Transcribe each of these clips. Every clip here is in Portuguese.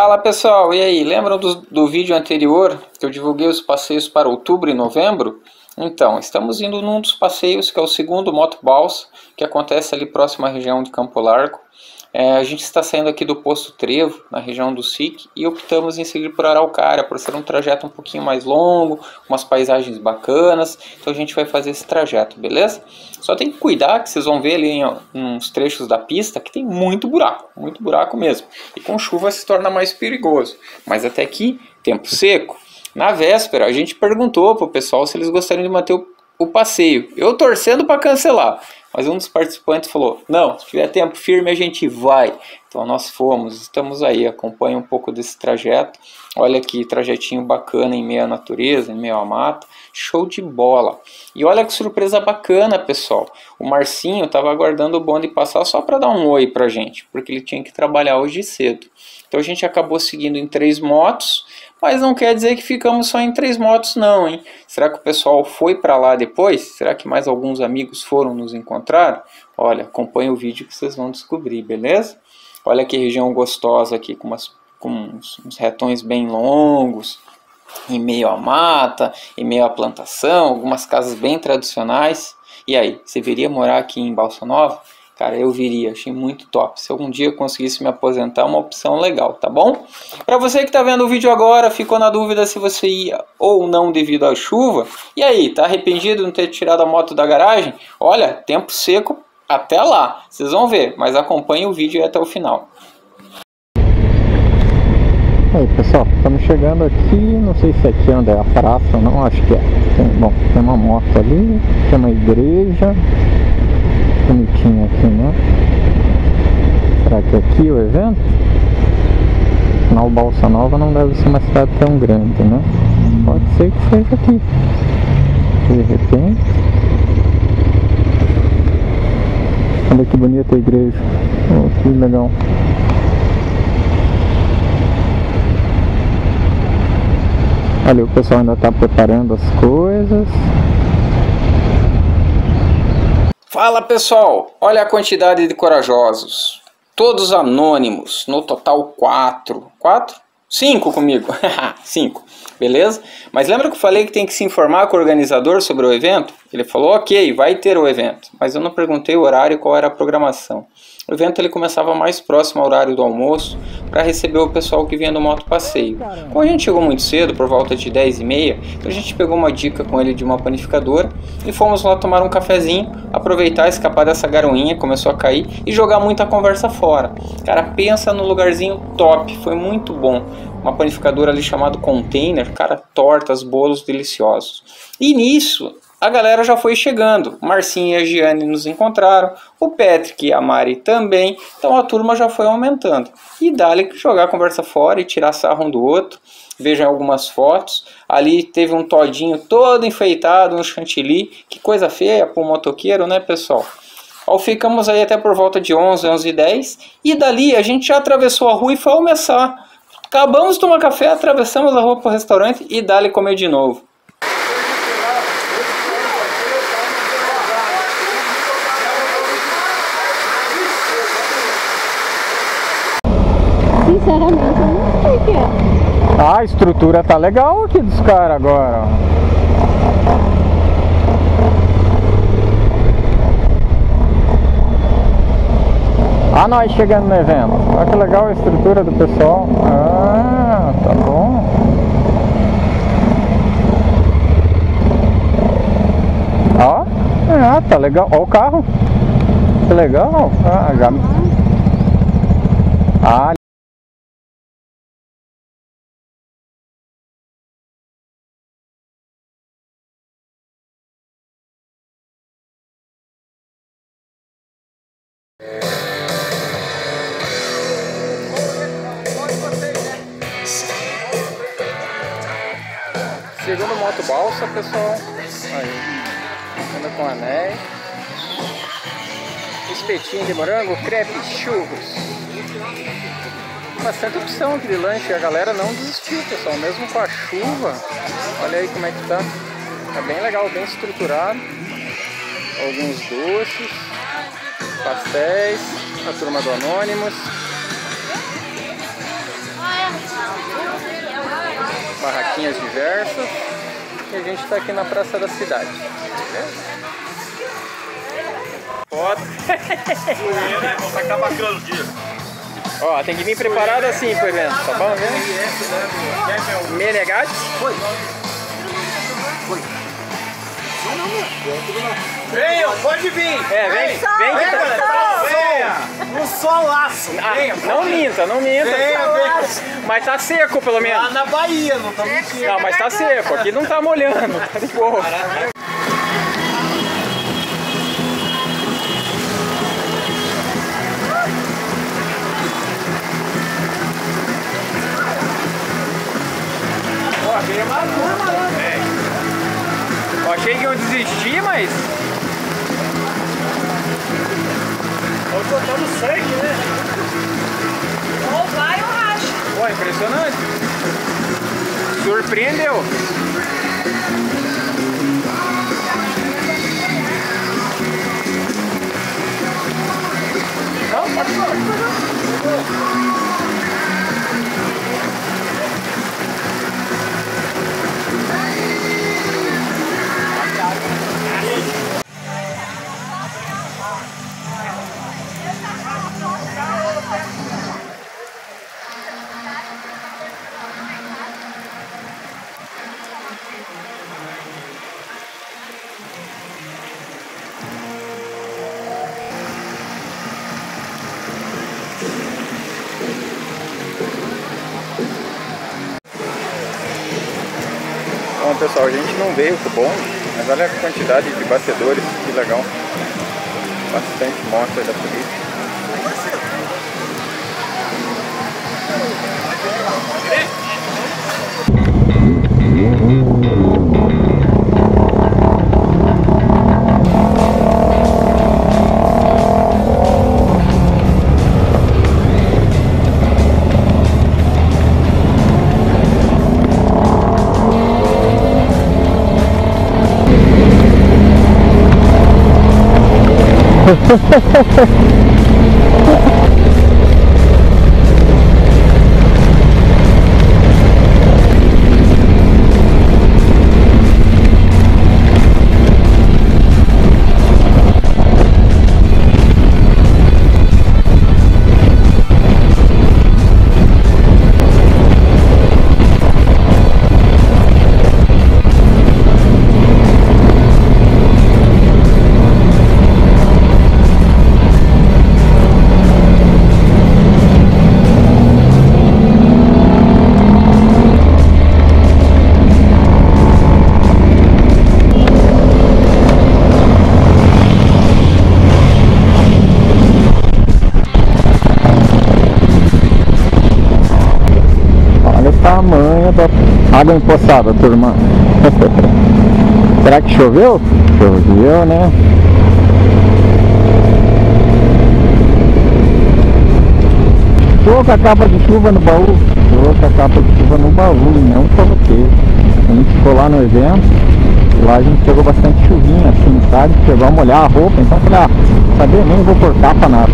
Fala pessoal, e aí? Lembram do vídeo anterior que eu divulguei os passeios para outubro e novembro? Então, estamos indo num dos passeios que é o segundo Moto Balsa, que acontece ali próximo à região de Campo Largo. A gente está saindo aqui do Posto Trevo, na região do SIC, e optamos em seguir por Araucária, por ser um trajeto um pouquinho mais longo, umas paisagens bacanas, então a gente vai fazer esse trajeto, beleza? Só tem que cuidar que vocês vão ver ali em uns trechos da pista que tem muito buraco mesmo, e com chuva se torna mais perigoso, mas até aqui, tempo seco. Na véspera, a gente perguntou para o pessoal se eles gostariam de manter o passeio, eu torcendo para cancelar. Mas um dos participantes falou, não, se tiver tempo firme a gente vai. Então nós fomos, estamos aí, acompanha um pouco desse trajeto. Olha que trajetinho bacana em meio à natureza, em meio à mata. Show de bola. E olha que surpresa bacana, pessoal. O Marcinho estava aguardando o bonde passar só para dar um oi pra gente, porque ele tinha que trabalhar hoje cedo. Então a gente acabou seguindo em 3 motos, mas não quer dizer que ficamos só em 3 motos não, hein? Será que o pessoal foi para lá depois? Será que mais alguns amigos foram nos encontrar? Olha, acompanha o vídeo que vocês vão descobrir, beleza? Olha que região gostosa aqui, com uns retões bem longos, em meio à mata, em meio à plantação, algumas casas bem tradicionais. E aí, você viria morar aqui em Balsa Nova? Cara, eu viria, achei muito top. Se algum dia eu conseguisse me aposentar, é uma opção legal, tá bom? Para você que está vendo o vídeo agora, ficou na dúvida se você ia ou não devido à chuva. E aí, tá arrependido de não ter tirado a moto da garagem? Olha, tempo seco até lá, vocês vão ver, mas acompanhe o vídeo até o final. Aí pessoal, estamos chegando aqui, não sei se aqui onde é a praça ou não, acho que é. Tem uma moto ali, tem uma igreja, bonitinha aqui, né? Será que é aqui o evento? Afinal, Balsa Nova não deve ser uma cidade tão grande, né? Pode ser que seja aqui, de repente. Olha que bonita a igreja, oh, que legal. Olha, o pessoal ainda está preparando as coisas. Fala pessoal, olha a quantidade de corajosos. Todos anônimos, no total 4. 4? 5 comigo. 5, beleza? Mas lembra que eu falei que tem que se informar com o organizador sobre o evento? Ele falou, ok, vai ter o evento. Mas eu não perguntei o horário e qual era a programação. O evento ele começava mais próximo ao horário do almoço para receber o pessoal que vinha do moto passeio. Como a gente chegou muito cedo, por volta de 10h30, então a gente pegou uma dica com ele de uma panificadora e fomos lá tomar um cafezinho, aproveitar, escapar dessa garoinha, começou a cair e jogar muita conversa fora. Cara, pensa no lugarzinho top, foi muito bom. Uma panificadora ali chamada Container, cara, tortas, bolos deliciosos. E nisso a galera já foi chegando, o Marcinho e a Giane nos encontraram, o Patrick e a Mari também, então a turma já foi aumentando. E dali jogar a conversa fora e tirar sarro um do outro, vejam algumas fotos, ali teve um todinho todo enfeitado, um chantilly, que coisa feia para o motoqueiro, né pessoal? Ficamos aí até por volta de 11, 11h10, e dali a gente já atravessou a rua e foi almoçar. Acabamos de tomar café, atravessamos a rua para o restaurante e dali comer de novo. Sinceramente, eu não sei o que é. Ah, a estrutura tá legal aqui dos caras agora. Ah, nós chegando no evento. Olha que legal a estrutura do pessoal. Ah, tá bom. Ó, tá legal. Ó o carro. Que legal. Segundo Moto Balsa, pessoal. Aí, anda com anéis. Espetinho de morango, crepe, churros. Bastante opção aqui de lanche. A galera não desistiu, pessoal. Mesmo com a chuva. Olha aí como é que tá. Tá bem legal, bem estruturado. Alguns doces, pastéis, a turma do Anônimos. barraquinhas diversas. E a gente está aqui na Praça da Cidade. Foto. Vamos tacar bacana o dia. Ó, tem que vir preparado assim pro evento, tá bom, né? Menegate? Foi. Venha, pode vir. Vem que Venha. Um solaço. Não minta. Mas tá seco pelo menos. Lá na Bahia, não tá mentindo. Não, mas tá seco, aqui não tá molhando, tá de boa. Eu achei que iam desistir, mas... Tô soltando sangue, né? Ou vai ou racha. Pô, impressionante. Surpreendeu. Não, pode falar. Bom, pessoal, a gente não veio pro bom, mas olha a quantidade de batedores, que legal. Bastante moto aí da polícia. Tamanho da água empoçada, turma. Será que choveu? Choveu, né? Tô com a capa de chuva no baú. Tô com a capa de chuva no baú, não coloquei. A gente ficou lá no evento. Lá a gente pegou bastante chuvinha, assim, sabe? Chegou a molhar a roupa, então falei, saber, nem vou pôr capa nada.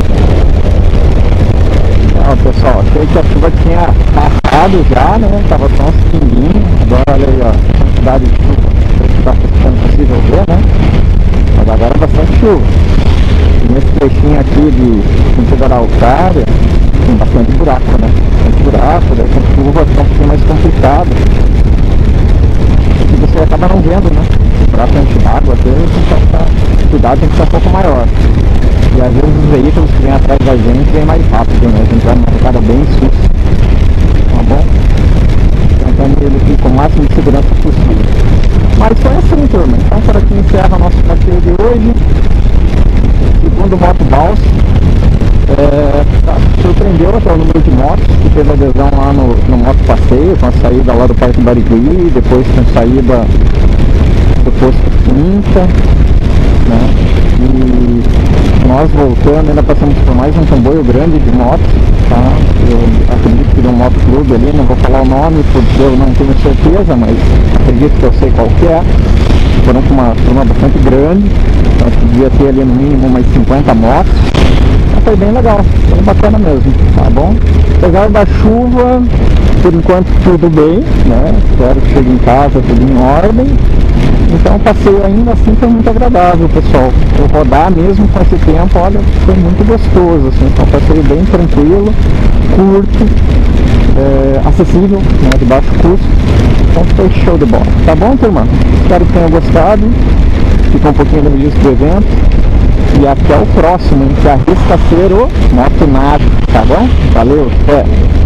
Pessoal, achei que a chuva tinha passado já, né? Tava só uns pinguinhos. Agora olha aí, ó, a quantidade de chuva que tá ficando possível ver, né? Mas agora é bastante chuva. E nesse trechinho aqui de sentido Araucária, tem bastante buraco, né? Bastante buraco, daí com chuva fica um pouquinho mais complicado. E você acaba não vendo, né? Pra frente d'água, tem que estar cuidado, tem que ser um pouco maior. E às vezes os veículos que vêm atrás da gente vêm mais rápido, né? A gente vai numa recada bem sussa, tá bom? Tentando ele aqui com o máximo de segurança possível. Mas foi assim, turma. Então por aqui encerra o nosso passeio de hoje. Segundo Moto Balsa. Surpreendeu até o número de motos que teve adesão lá no Moto Passeio, com a saída lá do Parque Barigui, depois com a saída do posto Quinta, né? E nós voltando, ainda passamos por mais um comboio grande de motos, tá? Eu acredito que de um motoclube ali, não vou falar o nome porque eu não tenho certeza, mas acredito que eu sei qual que é. Foram com uma turma bastante grande, então devia ter ali no mínimo umas 50 motos. foi bem legal, bem bacana mesmo, tá bom? Apesar da chuva, por enquanto tudo bem, né? Espero que chegue em casa tudo em ordem. Então o passeio ainda assim foi muito agradável, pessoal. Eu rodar mesmo com esse tempo, olha, foi muito gostoso, assim, foi um passeio bem tranquilo, curto, acessível, né, de baixo custo. Então foi show de bola. Tá bom, turma? Espero que tenham gostado. Fica um pouquinho do registro do evento. E até o próximo, hein, que arrisca ser o Motonave, tá bom? Valeu, até!